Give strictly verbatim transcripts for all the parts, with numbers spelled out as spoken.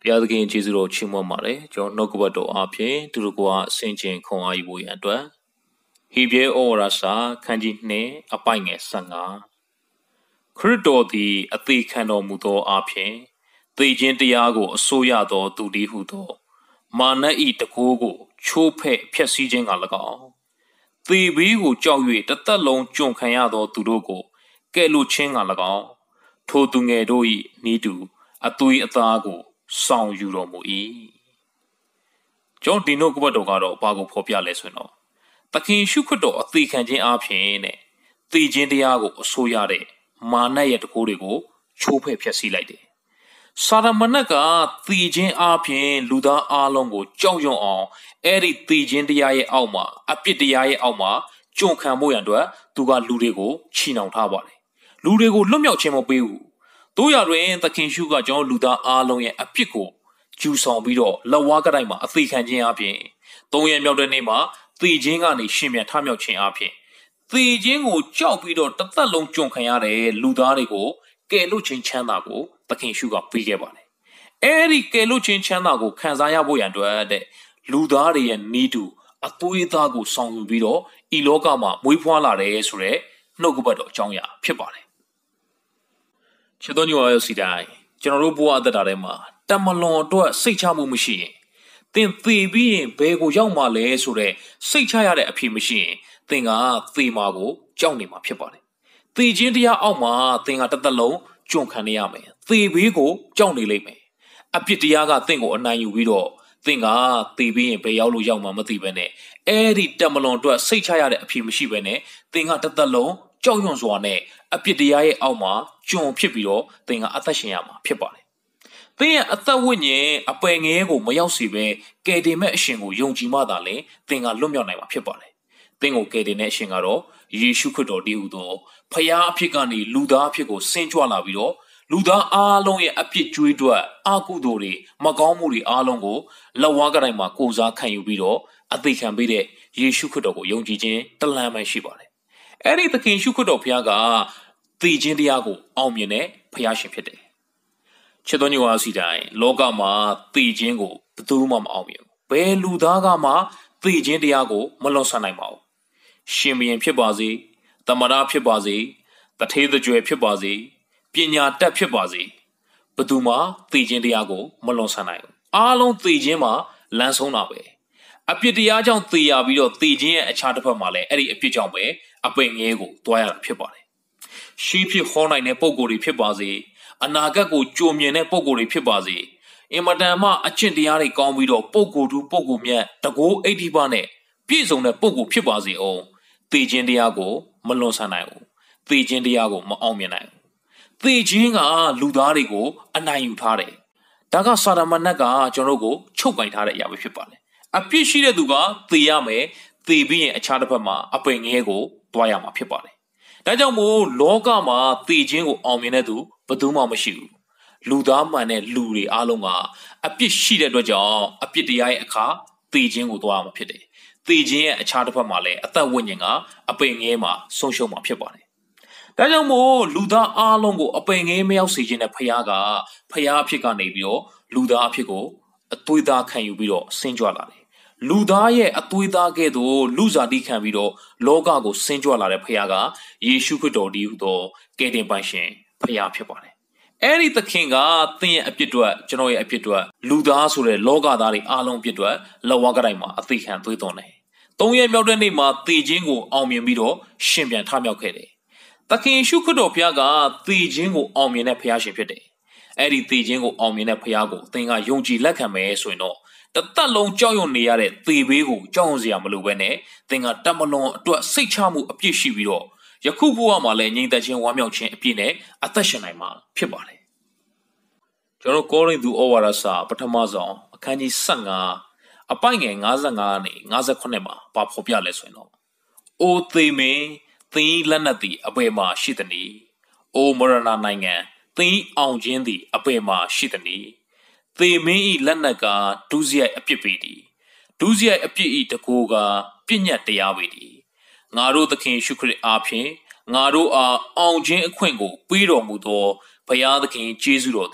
တရားသခင်ကျေးဇူးတော်ချီးမွမ်းပါတယ်ကျွန်တော်နှုတ်ကပတ်တော်အားဖြင့်သူတို့ကအစင်ကျင်ခွန်အားယူဖို့ရန်အတွက်ဟေဘရဲဩဝါဒစာခန်းကြီးနှစ်အပိုင်ငယ်ဆယ်ငါခရစ်တော်သည်အသေးခံတော်မူသောအားဖြင့်သေခြင်းတရားကိုအစိုးရသောသူတည်းဟုသောမာနဤတကိုးကိုချိုးဖဲ့ဖျက်ဆီးခြင်းက၎င်းသေဘေးကိုကြောက်၍တသက်လုံးကြုံခံရသောသူတို့ကိုကဲ့လို့ခြင်းက၎င်းထိုသူငယ်တို့၏ဤသူအသွေးအသားကိုဆောင်ယူတော်မူ၏ကျွန်တော်ဒီနှုတ်ကပတ်တော်ကတော့ဘာကိုဖော်ပြလဲဆိုရင်တော့သခင်ရှုခရစ်တော်အသေးခံခြင်းအပြင်နဲ့သေခြင်းတရားကိုအစိုးရတဲ့မာနရဲ့တကိုးတွေကိုချိုးဖဲ့ဖျက်ဆီးလိုက်တယ်စာရမဏတ်ကသေခြင်းအပြင်လူသားအလုံးကိုကြောက်ရွံ့အောင်အဲ့ဒီသေခြင်းတရားရဲ့အောက်မှာအပြစ်တရားရဲ့အောက်မှာကြုံခံဖို့ရန်အတွက်သူကလူတွေကိုချီနှောင်ထားပါတယ်လူတွေကိုလွတ်မြောက်ခြင်းမပေးဘူးတို့ရတွင်သခင်ရှုကကျွန်တော်လူသားအားလုံးရဲ့အပြစ်ကိုကျူဆောင်ပြီးတော့လက်ဝါးကတိုင်းမှာအသေးခံခြင်းအပြင်သုံးရက်မြောက်တဲ့နေ့မှာသေခြင်းကနေရှင်ပြန်ထမြောက်ခြင်းအပြင်သေခြင်းကိုကြောက်ပြီးတော့တစ်သက်လုံးကြုံခံရတဲ့လူသားတွေကိုကယ်လွတ်ခြင်းချမ်းသာကိုသခင်ရှုကပေးခဲ့ပါတယ်အဲ့ဒီကယ်လွတ်ခြင်းချမ်းသာကိုခံစားရဖို့ရန်အတွက်တဲ့လူသားတွေရဲ့နီးတူအသွေးသားကိုဆောင်ယူပြီးတော့ဤလောကမှာမွေးဖွားလာတယ်ဆိုတဲ့နှုတ်ကပတ်တော်အကြောင်းအရာဖြစ်ပါတယ်ချစ်တော်ညီမတို့စီတိုင်းကျွန်တော်တို့ဘဝအသက်တာထဲမှာတမလွန်အတွက်စိတ်ချမှုမရှိရင်သင်သေပြီးရင်ဘယ်ကိုရောက်မှလဲဆိုတဲ့စိတ်ချရတဲ့အဖြစ်မရှိရင်သင်ကသေမှာကိုကြောက်နေမှာဖြစ်ပါတယ်သေခြင်းတရားအောက်မှာသင်ကတစ်သက်လုံးကြုံခံနေရမယ်သေဘေးကိုကြောက်နေလိမ့်မယ်အပြစ်တရားကသင်ကိုအနိုင်ယူပြီးတော့သင်ကသေပြီးရင်ဘယ်ရောက်လို့ရောက်မှမသိဘဲနဲ့အဲ့ဒီတမလွန်အတွက်စိတ်ချရတဲ့အဖြစ်မရှိဘဲနဲ့သင်ကတစ်သက်လုံးကြောက်ရွံ့စွာနဲ့အပြစ်တရားရဲ့အောက်မှာကြုံဖြစ်ပြီးတော့သင်ကအသက်ရှင်ရမှာဖြစ်ပါတယ်သင်ရဲ့အသက်ဝိညာဉ်အပယ်ငယ်ကိုမရောက်စေဘဲကယ်တင်မဲ့အရှင်ကိုယုံကြည်မှသာလေသင်ကလွတ်မြောက်နိုင်မှာဖြစ်ပါတယ်သင်ကိုကယ်တင်တဲ့အရှင်ကတော့ယေရှုခရစ်တော်တည်းဟူသောဖခင်အဖြစ်ကနေလူသားအဖြစ်ကိုဆင်းကြွလာပြီးတော့လူသားအားလုံးရဲ့အပြစ်ကြွေးတွက်အာကုသိုလ်တွေမကောင်းမှုတွေအားလုံးကိုလက်ဝါးကတိုင်းမှာကိုစားခံယူပြီးတော့အသေးခံပေးတဲ့ယေရှုခရစ်တော်ကိုယုံကြည်ခြင်းတလမ်းပဲရှိပါတယ်အဲ့ဒီသခင်ရှုခရစ်တော်ဖခင်ကသေခြင်းတရားကိုအောင်မြင်တဲ့ဖခင်ရှင်ဖြစ်တယ်ချစ်တော်ညီမစီတိုင်းလောကမှာသေခြင်းကိုဘယ်သူမှမအောင်မြင်ဘူးဘယ်လူသားကမှသေခြင်းတရားကိုမလွန်ဆန်နိုင်ပါဘူးရှင်ဘုရင်ဖြစ်ပါစေတမန်တော်ဖြစ်ပါစေတထေးကြွယ်ဖြစ်ပါစေပညာတတ်ဖြစ်ပါစေဘယ်သူမှသေခြင်းတရားကိုမလွန်ဆန်နိုင်ဘူးအားလုံးသေခြင်းမှာလမ်းဆုံးတာပဲအပြစ်တရားကြောင့်သေရပြီးတော့သေခြင်းရဲ့အခြားတစ်ဖက်မှာလည်းအဲ့ဒီအပြစ်ကြောင့်ပဲအပင်ငယ်ကိုတွားရတာဖြစ်ပါတယ်ရှိဖြစ်ခေါ်နိုင်တဲ့ပုံကိုယ်တွေဖြစ်ပါစေအနာဂတ်ကိုကြိုမြင်တဲ့ပုံကိုယ်တွေဖြစ်ပါစေအင်မတန်မှအကျင့်တရားတွေကောင်းပြီးတော့ပုံကိုယ်တူပုံကိုယ်မြတ်တကိုးအိဋ္ဌိပနဲ့ပြည့်စုံတဲ့ပုံကိုယ်ဖြစ်ပါစေအောင်သေခြင်းတရားကိုမလွန်ဆန်နိုင်ဘူးသေခြင်းတရားကိုမအောင်မြင်နိုင်ဘူးသေခြင်းကလူသားတွေကိုအနိုင်ယူထားတယ်ဒါကစာရမဏတ်ကကျွန်တော်တို့ကိုချုပ်ကင်ထားတဲ့အရာပဲဖြစ်ပါတယ်အပြစ်ရှိတဲ့သူကသေရမယ်သေပြီးရင်အခြားတစ်ဖက်မှာအပင်ငယ်ကိုတွားရမှာဖြစ်ပါတယ်ဒါကြောင့်မို့လောကမှာသေခြင်းကိုအောင်မြင်တဲ့သူဘယ်သူမှမရှိဘူးလူသားမှန်တဲ့လူတွေအားလုံးကအပြစ်ရှိတဲ့အတွက်ကြောင့်အပြစ်တရားရဲ့အခါသေခြင်းကိုသွားရမှာဖြစ်တယ်သေခြင်းရဲ့အခြားတစ်ဖက်မှာလည်းအသက်ဝိညာဉ်ကအပင်ငယ်မှာဆုံးရှုံးမှာဖြစ်ပါတယ်ဒါကြောင့်မို့လူသားအားလုံးကိုအပင်ငယ်မရောက်စေခြင်းနဲ့ဖခင်ကဖခင်အဖြစ်ကနေပြီးတော့လူသားအဖြစ်ကိုအသွေးသားခံယူပြီးတော့ဆင်းကြွလာတယ်လူသားရဲ့အသွေးသားကဲ့သို့လူစားတိခံပြီးတော့လောကကိုဆင်းကြွလာတဲ့ဖခင်ကယေရှုခရစ်တော်တည်းဟူသောကယ်တင်ပိုင်ရှင်ဖခင်ဖြစ်ပါတယ်အဲ့ဒီသခင်ကသင်ရဲ့အပြစ်တွေကျွန်တော်ရဲ့အပြစ်တွေလူသားဆိုတဲ့လောကသားတွေအားလုံးအပြစ်တွေလက်ဝါးကတိုင်းမှာအသေးခံသွေးသွန်းတယ်သုံးရက်မြောက်တဲ့နေ့မှာသေခြင်းကိုအောင်မြင်ပြီးတော့ရှင်ပြန်ထမြောက်ခဲ့တယ်သခင်ရှုခရစ်တော်ဖခင်ကသေခြင်းကိုအောင်မြင်တဲ့ဖခင်ရှင်ဖြစ်တယ်အဲ့ဒီသေခြင်းကိုအောင်မြင်တဲ့ဖခင်ကိုသင်ကယုံကြည်လက်ခံမယ်ဆိုရင်တော့တသက်လုံးကြောက်ရွံ့နေရတဲ့သေဘေးကိုကြောက်ရွံ့စရာမလိုဘဲနဲ့သင်ကတမလွန်အတွက်စိတ်ချမှုအပြည့်ရှိပြီးတော့ယခုဘဝမှာလည်းငြိမ်သက်ခြင်းဝမ်းမြောက်ခြင်းအပြည့်နဲ့အသက်ရှင်နိုင်မှာဖြစ်ပါတယ်ကျွန်တော်ကောရိန္သုဩဝါဒစာပထမဆုံးအခန်းကြီးဆယ်ငါအပိုင်ငယ်၅၅နဲ့၅၇မှာပါဖော်ပြလဲဆိုရင်တော့အိုသေမင်းသင်လက်နက်သည်အဘယ်မှာရှိသနည်းအိုမရဏနိုင်ငံသင်အောင်ခြင်းသည်အဘယ်မှာရှိသနည်းသေမင်းဤလက်နက်ကဒုစရိုက်အပြစ်ပေသည်ဒုစရိုက်အပြစ်ဤတကိုးကပြည့်ညတ်တရားပေသည်ငါတို့သခင်ရှုခရစ်အားဖြင့်ငါတို့အားအောင်ခြင်းအခွင့်ကိုပေးတော်မူသောဘုရားသခင်ကျေးဇူးတော်သည်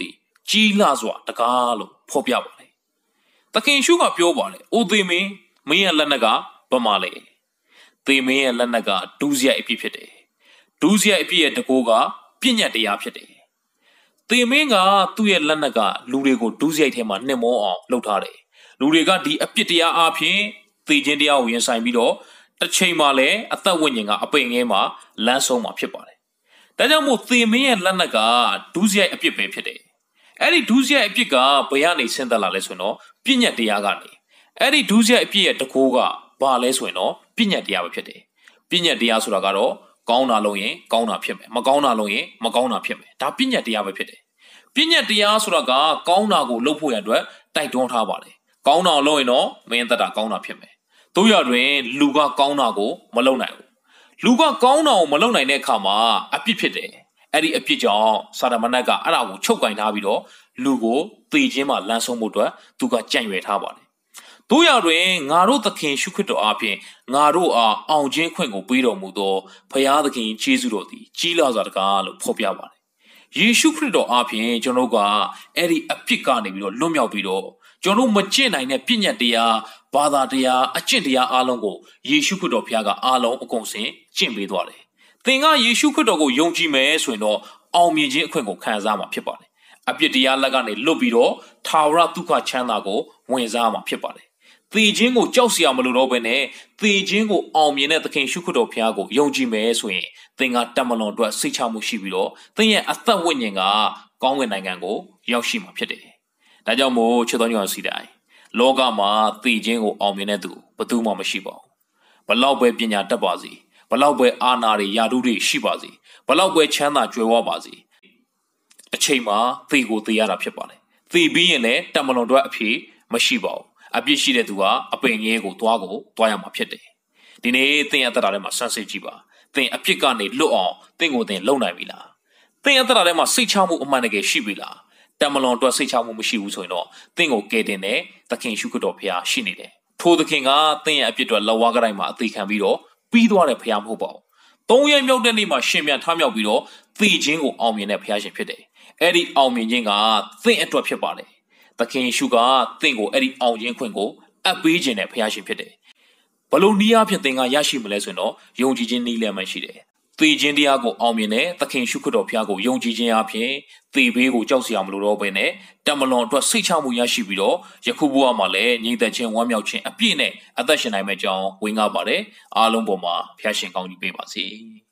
ကြီးလာစွာတကားလို့ဖော်ပြပါလေသခင်ရှုကပြောပါလေအိုသေမင်းမင်းရဲ့လက်နက်ကဗမာလေသေမင်းရဲ့လက်နက်ကဒူးစရိုက်အဖြစ်ဖြစ်တယ်ဒူးစရိုက်အဖြစ်ရဲ့တကိုးကပြည့်ညတ်တရားဖြစ်တယ်သေမင်းကသူ့ရဲ့လက်နက်ကလူတွေကိုဒူးစရိုက်ထဲမှာနှိမ့်မောအောင်လှုပ်ထားတယ်လူတွေကဒီအပြစ်တရားအဖြစ်သေခြင်းတရားကိုရင်ဆိုင်ပြီးတော့တစ်ချိန်မှလည်းအသက်ဝိညာဉ်ကအပိန်ငဲမှာလမ်းဆုံးမှာဖြစ်ပါတယ်ဒါကြောင့်မို့သေမင်းရဲ့လက်နက်ကဒူးစရိုက်အပြစ်ပဲဖြစ်တယ်အဲ့ဒီဒူးစရိုက်အပြစ်ကဘယ်ကနေဆင်းသက်လာလဲဆိုတော့ပြည့်ညတ်တရားကနေအဲ့ဒီဒူးစရိုက်အပြစ်ရဲ့တကိုးကဘာလဲဆိုရင်တော့ပြည့်ညတ်တရားပဲဖြစ်တယ်ပြည့်ညတ်တရားဆိုတာကတော့ကောင်းတာလုပ်ရင်ကောင်းတာဖြစ်မယ်မကောင်းတာလုပ်ရင်မကောင်းတာဖြစ်မယ်ဒါပြည့်ညတ်တရားပဲဖြစ်တယ်ပြည့်ညတ်တရားဆိုတာကကောင်းတာကိုလုပ်ဖို့ရန်အတွက်တိုက်တွန်းထားပါတယ်ကောင်းတာလုပ်ရင်တော့မင်းသက်တာကောင်းတာဖြစ်မယ်တို့ရတွင်လူကကောင်းတာကိုမလုပ်နိုင်ဘူးလူကကောင်းတာကိုမလုပ်နိုင်တဲ့အခါမှာအပြစ်ဖြစ်တယ်အဲ့ဒီအပြစ်ကြောင့်စာတမဏတ်ကအဲ့ဒါကိုချုပ်ကင်ထားပြီးတော့လူကိုသေခြင်းမှာလမ်းဆုံးမှုအတွက်သူကကြံ့ရွယ်ထားပါတယ်တို့ရတွင်ငါတို့သခင်ရှုခရစ်တော်အားဖြင့်ငါတို့အားအောင်ခြင်းခွင့်ကိုပေးတော်မူသောဘုရားသခင်ယေရှုတော်သည်ကြီးလာစွာတကားလို့ဖော်ပြပါတယ်ယေရှုခရစ်တော်အားဖြင့်ကျွန်တော်ကအဲ့ဒီအပြစ်ကနေပြီးတော့လွတ်မြောက်ပြီးတော့ကျွန်တော်မကျင့်နိုင်တဲ့ပြည့်ညတ်တရားဘာသာတရားအကျင့်တရားအားလုံးကိုယေရှုခရစ်တော်ဘုရားကအားလုံးအကုန်စင်ကျင့်ပေးသွားတယ်သင်ကယေရှုခရစ်တော်ကိုယုံကြည်မယ်ဆိုရင်တော့အောင်မြင်ခြင်းအခွင့်ကိုခံစားမှာဖြစ်ပါတယ်အပြစ်တရားလက်ကနေလွတ်ပြီးတော့ထာဝရဒုက္ခချမ်းသာကိုဝင်စားမှာဖြစ်ပါတယ်သေခြင်းကိုကြောက်စရာမလိုတော့ဘဲနဲ့သေခြင်းကိုအောင်မြင်တဲ့သခင်ရှုခရစ်တော်ဘုရားကိုယုံကြည်မယ်ဆိုရင်သင်ကတမန်တော်အတွက်စိတ်ချမှုရှိပြီးတော့သင်ရဲ့အသက်ဝိညာဉ်ကကောင်းကင်နိုင်ငံကိုရောက်ရှိမှာဖြစ်တယ်ဒါကြောင့်မို့ချစ်တော်ညီအောင်စီတိုင်းလောကမှာသေခြင်းကိုအောင်မြင်တဲ့သူဘယ်သူမှမရှိပါဘူးဘလောက်ပဲပညာတတ်ပါစေဘလောက်ပဲအာဏာတွေယာတုတွေရှိပါစေဘလောက်ပဲချမ်းသာကြွယ်ဝပါစေအချိန်မှာသေကိုသေရတာဖြစ်ပါတယ်သေပြီးရင်လည်းတမန်တော်တို့အဖြစ်မရှိပါဘူးအပြစ်ရှိတဲ့သူကအပင်ငယ်ကိုသွားကိုသွားရမှာဖြစ်တယ်ဒီနေ့သင်အသက်တာထဲမှာဆန်းစစ်ကြည့်ပါသင်အပြစ်ကနေလွတ်အောင်သင်ကိုသင်လုံနိုင်ပြီလားသင်အသက်တာထဲမှာစိတ်ချမှုအမှန်တကယ်ရှိပြီလားတမန်တော်တို့စိတ်ချမှုမရှိဘူးဆိုရင်တော့သင်ကိုကယ်တင်တဲ့သခင်ရှုခရစ်တော်ဘုရားရှိနေတယ်ထိုသခင်ကသင်ရဲ့အပြစ်တွေလက်ဝါးကတိုင်းမှာအသေးခံပြီးတော့ပြီးသွားတဲ့ဘုရားမဟုတ်ပါဘူးသုံးရက်မြောက်တဲ့နေ့မှာရှင်ပြန်ထမြောက်ပြီးတော့သေခြင်းကိုအောင်မြင်တဲ့ဘုရားရှင်ဖြစ်တယ်အဲ့ဒီအောင်မြင်ခြင်းကသင်အတွက်ဖြစ်ပါတယ်သခင်ယေရှုကသင်ကိုအဲ့ဒီအောင်ခြင်းခွင့်ကိုအပ်ပေးခြင်းနဲ့ဘုရားရှင်ဖြစ်တယ်ဘလို့နည်းအားဖြင့်သင်ကရရှိမလဲဆိုရင်တော့ယုံကြည်ခြင်းနည်းလမ်းမှရှိတယ်သေခြင်းတရားကိုအောင်မြင်တဲ့သခင်ရှုခရစ်တော်ဘုရားကိုယုံကြည်ခြင်းအပြင်သေဘေးကိုကြောက်စရာမလိုတော့ဘဲနဲ့တမန်တော်အတွက်စိတ်ချမှုရရှိပြီးတော့ယခုဘဝမှာလည်းညီသက်ခြင်းဝမ်းမြောက်ခြင်းအပြည့်နဲ့အသက်ရှင်နိုင်မယ့်ကြောင်းဝင်ကားပါတယ်အားလုံးပေါ်မှာဘုရားရှင်ကောင်းကြီးပေးပါစေ